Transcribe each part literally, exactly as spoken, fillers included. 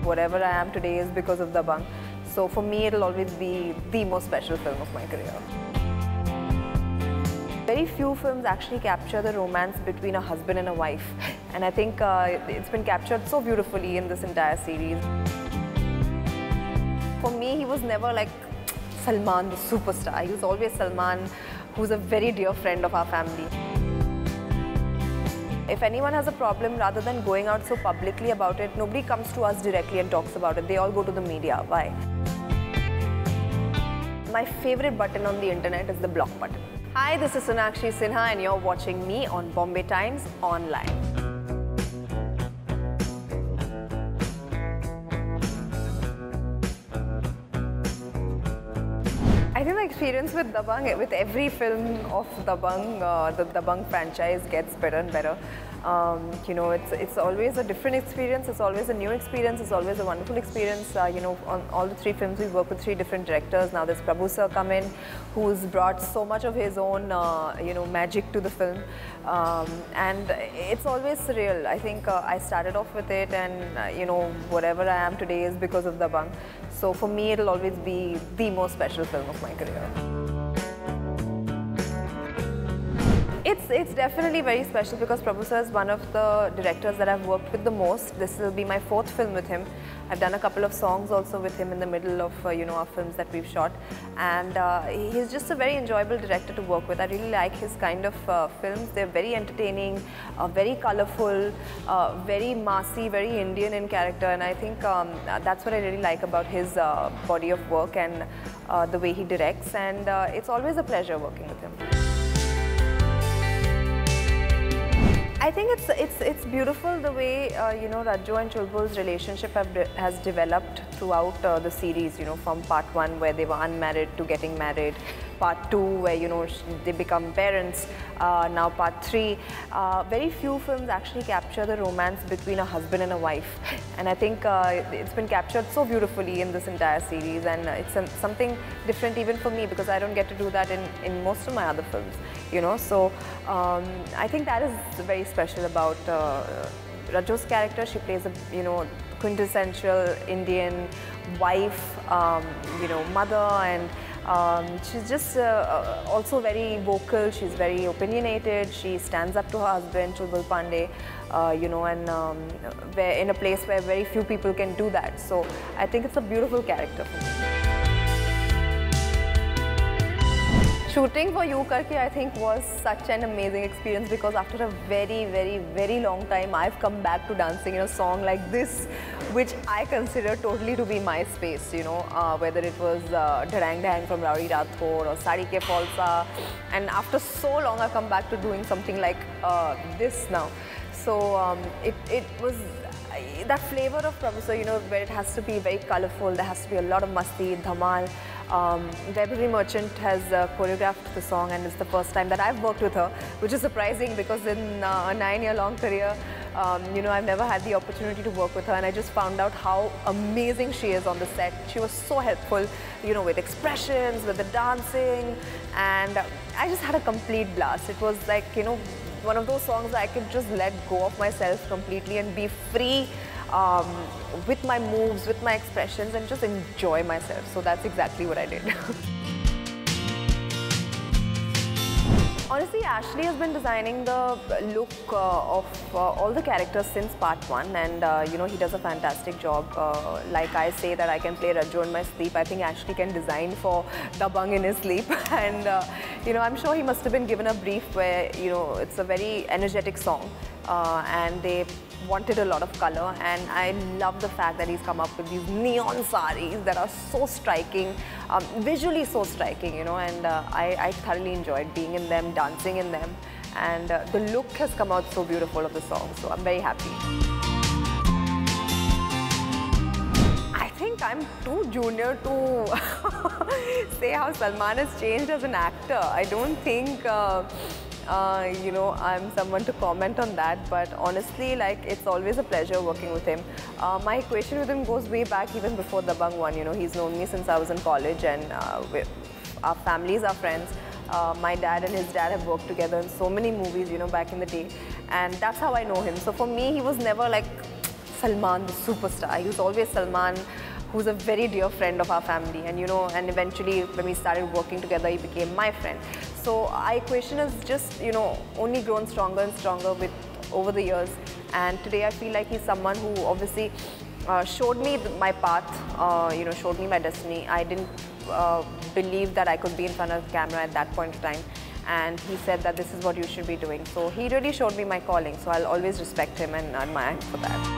whatever I am today is because of Dabangg. So for me, it'll always be the most special film of my career. Very few films actually capture the romance between a husband and a wife, and I think uh, it's been captured so beautifully in this entire series. For me, he was never like Salman, the superstar. He was always Salman, who's a very dear friend of our family. If anyone has a problem, rather than going out so publicly about it, nobody comes to us directly and talks about it. They all go to the media. Why? My favorite button on the internet is the block button. Hi, this is Sonakshi Sinha and you're watching me on Bombay Times Online. I think the experience with Dabangg, with every film of Dabangg, uh, the Dabangg franchise gets better and better. Um, you know, it's it's always a different experience. It's always a new experience. It's always a wonderful experience. Uh, you know, on all the three films, we work with three different directors. Now there's Prabhu sir come in, who's brought so much of his own, uh, you know, magic to the film, um, and it's always surreal. I think uh, I started off with it, and uh, you know, whatever I am today is because of Dabangg. So for me, it'll always be the most special film of my career. It's, it's definitely very special because Prabhu sir is one of the directors that I've worked with the most. This will be my fourth film with him. I've done a couple of songs also with him in the middle of uh, you know, our films that we've shot, and uh, he's just a very enjoyable director to work with. I really like his kind of uh, films. They're very entertaining, uh, very colorful, uh, very massy, very Indian in character, and I think um, that's what I really like about his uh, body of work and uh, the way he directs, and uh, it's always a pleasure working with him. I think it's it's it's beautiful the way uh, you know, Rajjo and Chulbul's relationship have de has developed throughout uh, the series. You know, from part one where they were unmarried to getting married, part two where you know they become parents. Uh, now part three. Uh, very few films actually capture the romance between a husband and a wife, and I think uh, it's been captured so beautifully in this entire series, and it's a, something different even for me because I don't get to do that in in most of my other films. You know, so um, I think that is very special about uh, Rajjo's character. She plays a you know quintessential Indian wife, um, you know, mother, and um, she's just uh, also very vocal. She's very opinionated. She stands up to her husband, Chulbul Pandey, uh, you know, and um, where in a place where very few people can do that. So I think it's a beautiful character for me. Shooting for You Karke, I think, was such an amazing experience because after a very, very, very long time, I've come back to dancing in a song like this, which I consider totally to be my space, you know, uh, whether it was uh, Dharang Dharang from Rowdy Rathore or Sari Ke Falsa, and after so long, I've come back to doing something like uh, this now. So um, it, it was that flavor of Prabhu sir, you know, where it has to be very colorful, there has to be a lot of masti, dhamal. Um, Vaibhavi Merchant has uh, choreographed the song, and it's the first time that I've worked with her, which is surprising because in uh, a nine-year-long career, um, you know, I've never had the opportunity to work with her, and I just found out how amazing she is on the set. She was so helpful, you know, with expressions, with the dancing, and I just had a complete blast. It was like, you know, one of those songs that I could just let go of myself completely and be free um, with my moves, with my expressions, and just enjoy myself. So that's exactly what I did. Honestly, Ashley has been designing the look uh, of uh, all the characters since part one, and uh, you know, he does a fantastic job. Uh, like I say that I can play Rajjo in my sleep, I think Ashley can design for Dabangg in his sleep. And uh, you know, I'm sure he must have been given a brief where, you know, it's a very energetic song, uh, and they wanted a lot of color, and I love the fact that he's come up with these neon saris that are so striking, um, visually so striking, you know, and uh, I, I thoroughly enjoyed being in them, dancing in them, and uh, the look has come out so beautiful of the song, so I'm very happy. I think I'm too junior to say how Salman has changed as an actor. I don't think uh, Uh, you know, I'm someone to comment on that, but honestly, like, it's always a pleasure working with him. Uh, my equation with him goes way back even before Dabangg one, you know, he's known me since I was in college, and uh, our families are friends. Uh, my dad and his dad have worked together in so many movies, you know, back in the day, and that's how I know him. So for me, he was never like Salman, the superstar. He was always Salman, who's a very dear friend of our family, and you know, and eventually when we started working together, he became my friend. So our equation has just, you know, only grown stronger and stronger with over the years. And today I feel like he's someone who obviously uh, showed me my path, uh, you know, showed me my destiny. I didn't uh, believe that I could be in front of the camera at that point of time. And he said that this is what you should be doing. So he really showed me my calling. So I'll always respect him and admire him for that.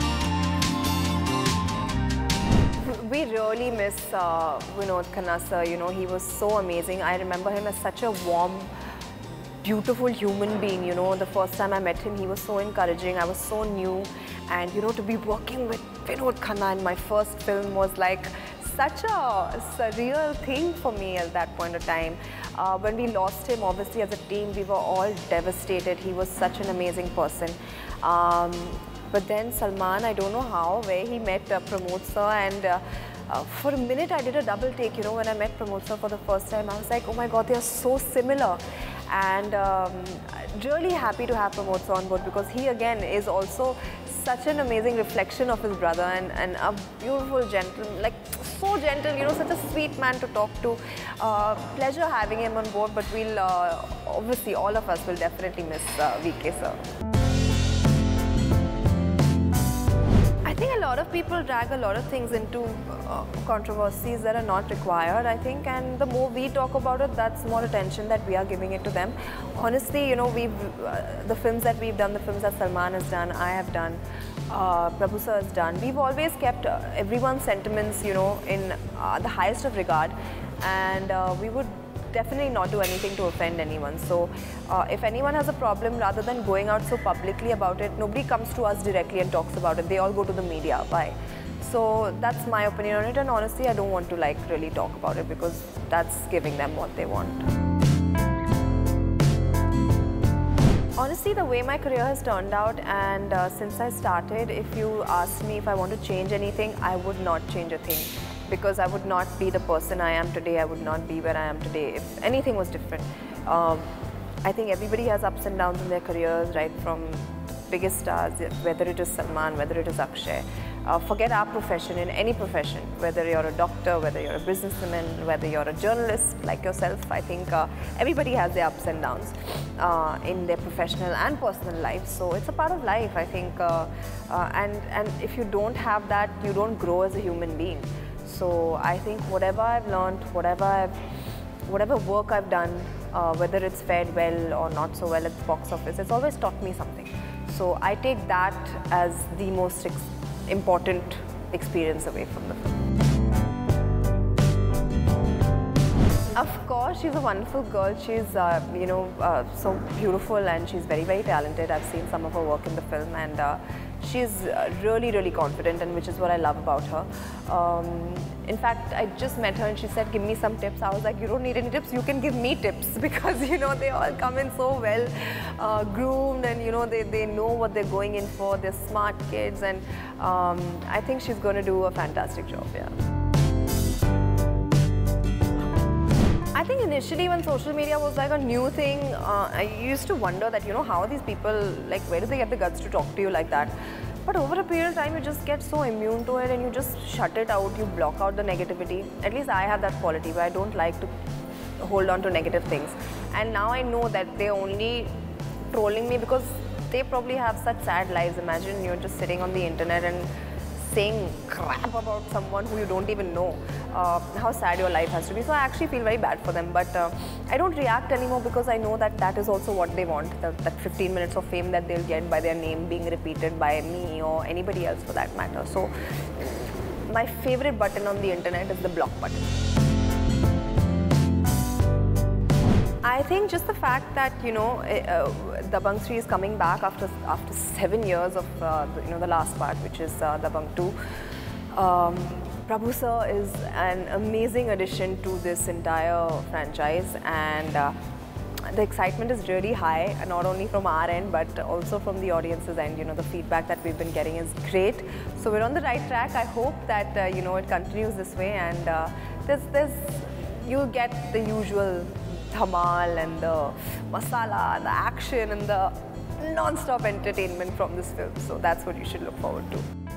We really miss uh, Vinod Khanna sir. You know, he was so amazing. I remember him as such a warm, beautiful human being. You know, the first time I met him, he was so encouraging. I was so new, and you know, to be working with Vinod Khanna in my first film was like such a surreal thing for me at that point of time. Uh, when we lost him, obviously as a team, we were all devastated. He was such an amazing person. Um, but then Salman, I don't know how, where he met uh, Pramod sir, and uh, uh, for a minute I did a double take. You know, when I met Pramod sir for the first time, I was like, oh my God, they are so similar. And um, really happy to have Pramod sir on board, because he again is also such an amazing reflection of his brother, and, and a beautiful gentleman, like so gentle, you know, such a sweet man to talk to. Uh, pleasure having him on board, but we'll, uh, obviously all of us will definitely miss uh, V K sir. I think a lot of people drag a lot of things into uh, controversies that are not required, I think, and the more we talk about it, that's more attention that we are giving it to them. Honestly, you know, we've, uh, the films that we've done, the films that Salman has done, I have done, uh, Prabhu sir has done, we've always kept uh, everyone's sentiments, you know, in uh, the highest of regard, and uh, we would definitely not do anything to offend anyone. So uh, if anyone has a problem, rather than going out so publicly about it, nobody comes to us directly and talks about it. They all go to the media. Why? So that's my opinion on it, and honestly I don't want to like really talk about it, because that's giving them what they want. Honestly, the way my career has turned out, and uh, since I started, if you asked me if I want to change anything, I would not change a thing. Because I would not be the person I am today, I would not be where I am today if anything was different. Um, I think everybody has ups and downs in their careers, right from biggest stars, whether it is Salman, whether it is Akshay. Uh, forget our profession, in any profession, whether you're a doctor, whether you're a businessman, whether you're a journalist like yourself, I think uh, everybody has their ups and downs uh, in their professional and personal life. So it's a part of life, I think, uh, uh, and, and if you don't have that, you don't grow as a human being. So I think whatever I've learned, whatever I've, whatever work I've done, uh, whether it's fared well or not so well at the box office, it's always taught me something. So I take that as the most ex important experience away from the film. Of course, she's a wonderful girl. She's, uh, you know, uh, so beautiful, and she's very, very talented. I've seen some of her work in the film, and uh, she's really, really confident, and which is what I love about her. Um, in fact, I just met her and she said, give me some tips. I was like, you don't need any tips, you can give me tips, because, you know, they all come in so well uh, groomed, and, you know, they, they know what they're going in for. They're smart kids, and um, I think she's going to do a fantastic job, yeah. I think initially when social media was like a new thing, uh, I used to wonder that, you know, how are these people, like, where do they get the guts to talk to you like that? But over a period of time, you just get so immune to it, and you just shut it out, you block out the negativity. At least I have that quality where I don't like to hold on to negative things. And now I know that they're only trolling me because they probably have such sad lives. Imagine you're just sitting on the internet and saying crap about someone who you don't even know, uh, how sad your life has to be. So I actually feel very bad for them, but uh, I don't react anymore, because I know that that is also what they want, that, that fifteen minutes of fame that they'll get by their name being repeated by me or anybody else for that matter. So my favorite button on the internet is the block button. I think just the fact that, you know, uh, Dabangg three is coming back after after seven years of uh, the, you know, the last part, which is uh, Dabangg two. Um, Prabhu sir is an amazing addition to this entire franchise, and uh, the excitement is really high, not only from our end but also from the audience's end. You know, the feedback that we've been getting is great. So we're on the right track. I hope that uh, you know, it continues this way, and uh, there's there's you get the usual dhamal and the masala, the action and the non-stop entertainment from this film. So that's what you should look forward to.